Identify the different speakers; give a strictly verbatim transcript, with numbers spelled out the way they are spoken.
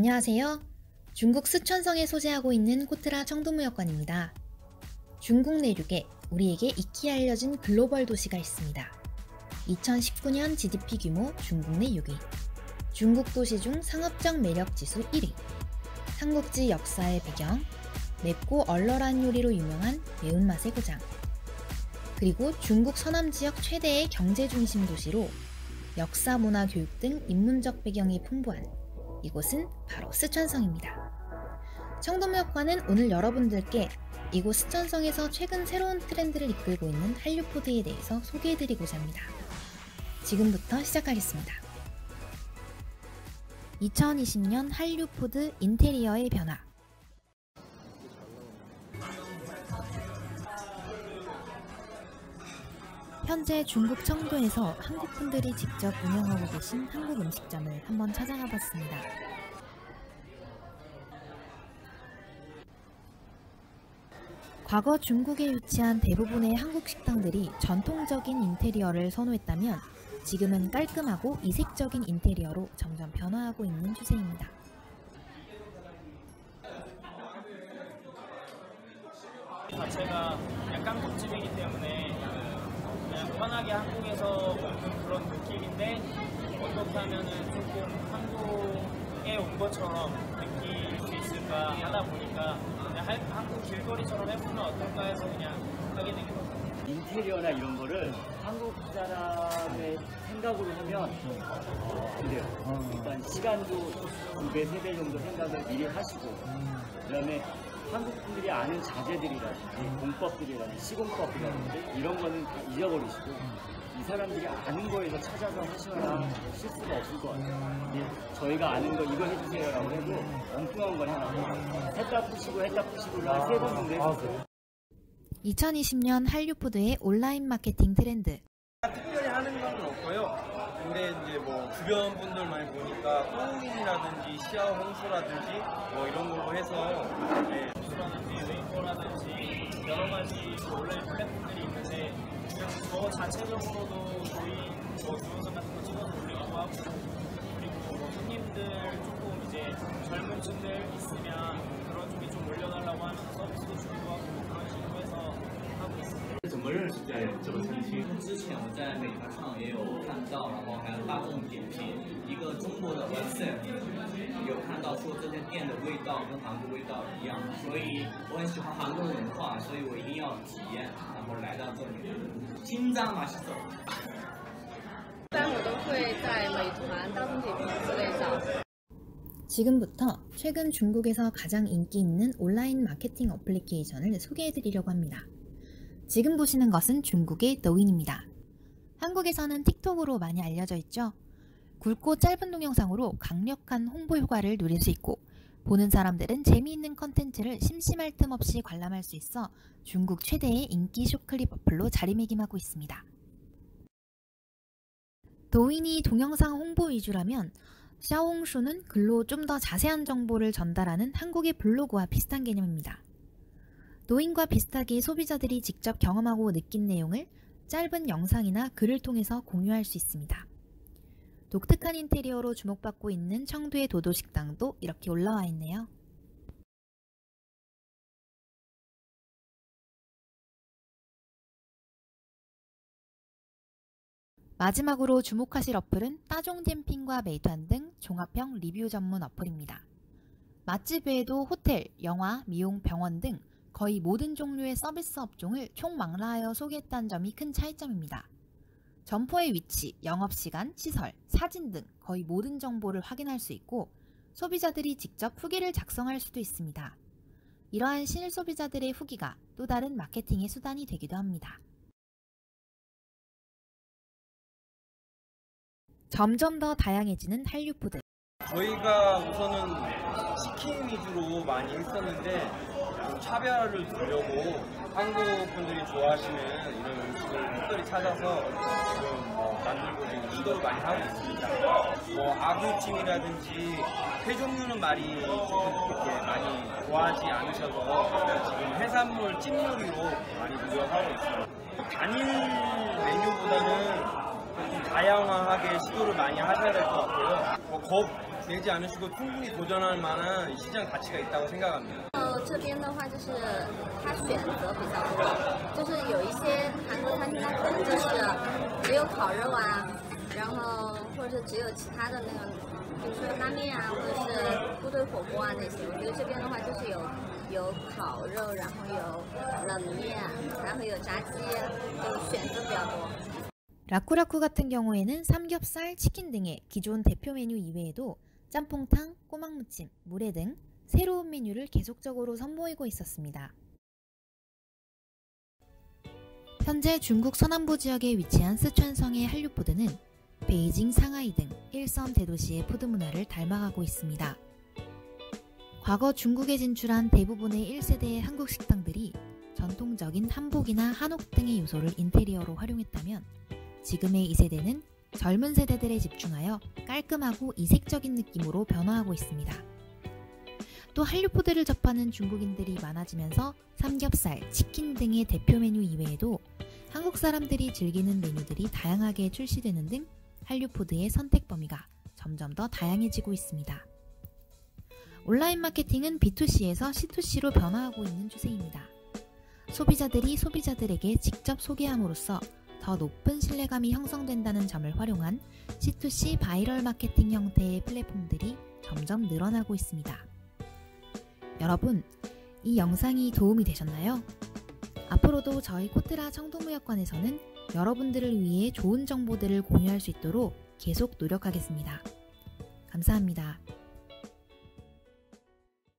Speaker 1: 안녕하세요. 중국 스촨성에 소재하고 있는 코트라 청도무역관입니다. 중국 내륙에 우리에게 익히 알려진 글로벌 도시가 있습니다. 이천십구 년 지디피 규모 중국 내 육 위, 중국 도시 중 상업적 매력 지수 일 위, 삼국지 역사의 배경, 맵고 얼얼한 요리로 유명한 매운맛의 고장, 그리고 중국 서남 지역 최대의 경제 중심 도시로 역사, 문화, 교육 등 인문적 배경이 풍부한 이곳은 바로 스촨성입니다. 청도무역관은 오늘 여러분들께 이곳 스촨성에서 최근 새로운 트렌드를 이끌고 있는 한류푸드에 대해서 소개해드리고자 합니다. 지금부터 시작하겠습니다. 이천이십 년 한류푸드 인테리어의 변화. 현재 중국 청도에서 한국분들이 직접 운영하고 계신 한국 음식점을 한번 찾아가 봤습니다. 과거 중국에 위치한 대부분의 한국 식당들이 전통적인 인테리어를 선호했다면 지금은 깔끔하고 이색적인 인테리어로 점점 변화하고 있는 추세입니다.
Speaker 2: 자체가 약간 곱집이기 때문에 그냥 편하게 한국에서 먹는 그런 느낌인데 어떻게 하면은 조금 한국에 온 것처럼 느낄 수 있을까 하다 보니까 그냥 한국 길거리처럼 해보면 어떨까 해서 그냥 하게 된 것 같아요.
Speaker 3: 인테리어나 이런 거를 한국 사람의 생각으로 하면 안 돼요. 일단 시간도 두 배, 세 배 정도 생각을 미리 하시고, 그 다음에 한국 분들이 아는 자재들이라든지 공법들이라든지 시공법이라든지 이런 거는 다 잊어버리시고 이 사람들이 아는 거에서 찾아서 하시거나 실수가 없을 것 같아요. 저희가 아는 거 이거 해주세요라고 해도 엉뚱한 건 해놔요. 했다 푸시고 했다 푸시고를 세 번 정도 해줬어요.
Speaker 1: 이천이십 년 한류푸드의 온라인 마케팅 트렌드.
Speaker 4: 특별히 하는 건 없고요. 근데 이제 뭐 주변 분들 많이 보니까 호응이라든지 시아 홍수라든지 뭐 이런 걸로 해서 네.
Speaker 2: 홍수라든지 웨이퍼라든지 여러 가지 온라인 플랫폼들이 있는데 그냥 저 자체적으로도 저희 저 동영상 같은 거 찍어서 올리기도 하고 그리고 뭐 손님들 조금 이제 젊은 층들 있으면 그런 쪽에 좀 올려달라고 하면서 서비스도 주기도 하고 그런 식으로 해서 하고 있습니다.
Speaker 5: 怎么认识在这个餐厅？之前我在美团上也有看到，然后还有大众点评一个中国的 website， 有看到说这间店的味道跟韩国味道一样，所以我很喜欢韩国文化，所以我一定要体验，然后来到这里。金章马西手。
Speaker 6: 一般我都会在美团、大众点评之类上。
Speaker 1: 지금부터 최근 중국에서 가장 인기 있는 온라인 마케팅 어플리케이션을 소개해드리려고 합니다. 지금 보시는 것은 중국의 더윈입니다. 한국에서는 틱톡으로 많이 알려져 있죠. 굵고 짧은 동영상으로 강력한 홍보 효과를 누릴 수 있고 보는 사람들은 재미있는 컨텐츠를 심심할 틈 없이 관람할 수 있어 중국 최대의 인기 쇼클립 어플로 자리매김하고 있습니다. 도인이 동영상 홍보 위주라면 샤오홍슈는 글로 좀 더 자세한 정보를 전달하는 한국의 블로그와 비슷한 개념입니다. 도인과 비슷하게 소비자들이 직접 경험하고 느낀 내용을 짧은 영상이나 글을 통해서 공유할 수 있습니다. 독특한 인테리어로 주목받고 있는 청두의 도도식당도 이렇게 올라와 있네요. 마지막으로 주목하실 어플은 따종디엠핑과 메이트원 등 종합형 리뷰 전문 어플입니다. 맛집 외에도 호텔, 영화, 미용, 병원 등 거의 모든 종류의 서비스 업종을 총망라하여 소개했다는 점이 큰 차이점입니다. 점포의 위치, 영업시간, 시설, 사진 등 거의 모든 정보를 확인할 수 있고 소비자들이 직접 후기를 작성할 수도 있습니다. 이러한 실소비자들의 후기가 또 다른 마케팅의 수단이 되기도 합니다. 점점 더 다양해지는 한류푸드.
Speaker 4: 저희가 우선은 치킨 위주로 많이 했었는데 좀 차별화를 두려고 한국 분들이 좋아하시는 이런 음식을 특별히 찾아서 지금 뭐 만들고 지금 시도를 많이 하고 있습니다. 뭐 아구찜이라든지 회 종류는 많이 이렇게 많이 좋아하지 않으셔서 지금 해산물 찜 요리로 많이 노력하고 있습니다. 단일 메뉴보다는 좀 다양하게 시도를 많이 하셔야 될 것 같고요. 뭐 거, 내지 않으시고 충분히 도전할 만한 시장 가치가 있다고 생각합니다.
Speaker 6: 呃，这边的话就是它选择比较多，就是有一些韩国餐厅它可能就是只有烤肉啊，然后或者是只有其他的那个，比如说拉面啊，或者是部队火锅啊那些。我觉得这边的话就是有有烤肉，然后有冷面，然后有炸鸡，就选择比较多。
Speaker 1: 라쿠라쿠 같은 경우에는 삼겹살, 치킨 등의 기존 대표 메뉴 이외에도 짬뽕탕, 꼬막무침, 물회 등 새로운 메뉴를 계속적으로 선보이고 있었습니다. 현재 중국 서남부 지역에 위치한 스촨성의 한류푸드는 베이징, 상하이 등 일선 대도시의 푸드 문화를 닮아가고 있습니다. 과거 중국에 진출한 대부분의 일 세대의 한국 식당들이 전통적인 한복이나 한옥 등의 요소를 인테리어로 활용했다면 지금의 이 세대는 젊은 세대들에 집중하여 깔끔하고 이색적인 느낌으로 변화하고 있습니다. 또 한류푸드를 접하는 중국인들이 많아지면서 삼겹살, 치킨 등의 대표 메뉴 이외에도 한국 사람들이 즐기는 메뉴들이 다양하게 출시되는 등 한류푸드의 선택 범위가 점점 더 다양해지고 있습니다. 온라인 마케팅은 비투씨에서 씨투씨로 변화하고 있는 추세입니다. 소비자들이 소비자들에게 직접 소개함으로써 더 높은 신뢰감이 형성된다는 점을 활용한 씨투씨 바이럴 마케팅 형태의 플랫폼들이 점점 늘어나고 있습니다. 여러분, 이 영상이 도움이 되셨나요? 앞으로도 저희 코트라 청도무역관에서는 여러분들을 위해 좋은 정보들을 공유할 수 있도록 계속 노력하겠습니다. 감사합니다.